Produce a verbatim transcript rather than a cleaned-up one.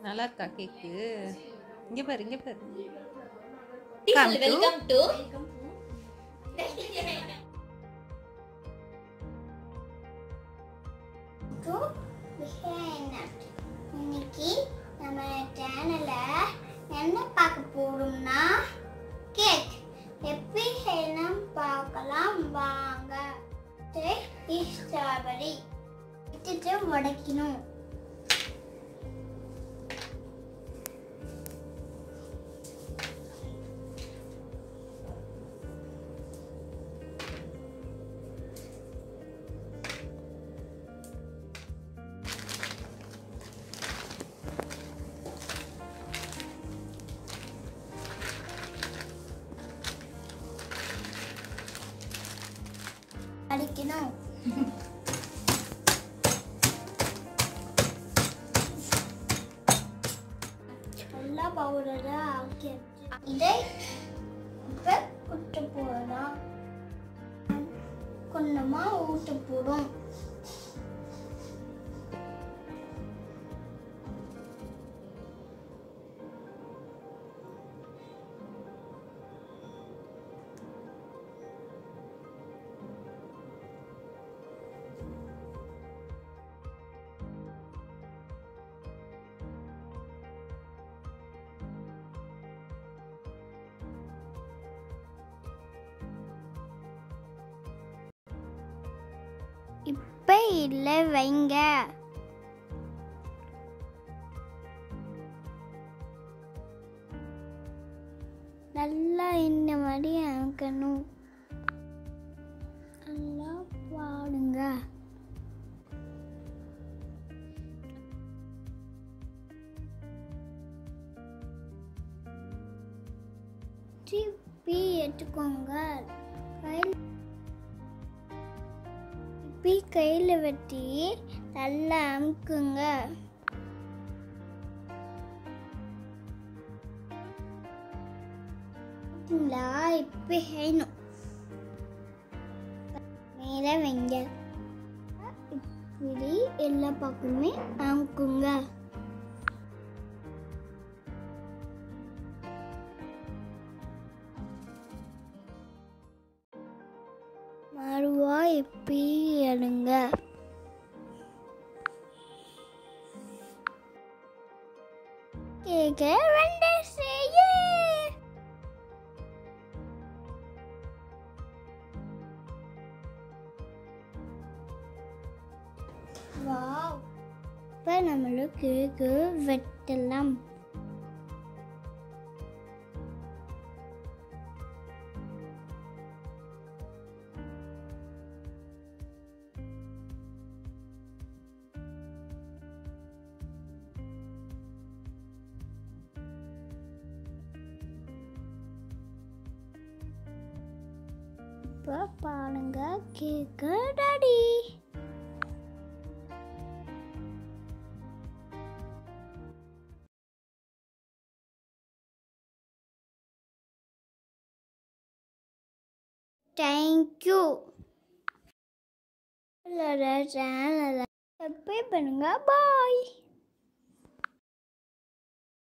நல்லா இருக்கா கேக்கு? இங்க பாரு, இங்க பாரு. வெல்கம் டு டு இன்னைக்கு நம்ம சேனல்ல என்ன பார்க்க போறோம்னா கேக் எப்படி செய்யணும் பார்க்கலாம் வாங்க. ஸ்ட்ராபெரி எடுத்து உடைக்கணும். அடிக்கணும். நல்லா பவுடரா ஆக்கி இதை இப்போ ஊட்ட போடலாம். கொஞ்சமா ஊட்ட போடும். இப்ப இல்ல வைங்க. நல்லா இந்த மாதிரி அமுக்கணும். நல்லா பாடுங்க. திருப்பி எடுத்துக்கோங்க. கையில் இப்படி கையில் வெட்டி நல்லா அமுக்குங்க. இப்படி செய்யணும். மேலே வைங்க. இப்படி எல்லா பக்கமே அமுக்குங்க. மறுவா இப்படி எடுங்க. கேக்க ரெண்டு செய்ய. வாவ், இப்ப நம்மளுக்கு கேக்கு வெட்டலாம். இப்போ பாருங்க, கேக்கு ரெடி. தேங்க்யூ. சேனலை சப்ஸ்கிரைப் பண்ணுங்க. பாய்.